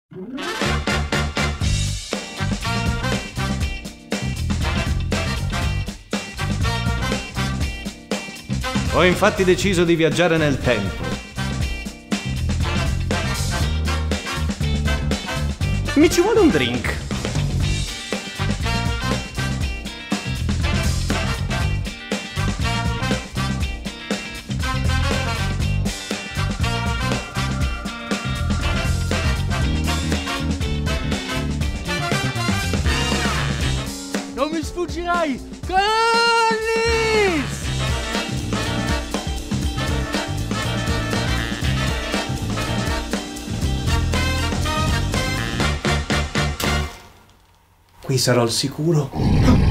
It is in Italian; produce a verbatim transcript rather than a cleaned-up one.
Ho infatti deciso di viaggiare nel tempo. Mi ci vuole un drink. Non mi sfuggirai! Collis! Qui sarò al sicuro.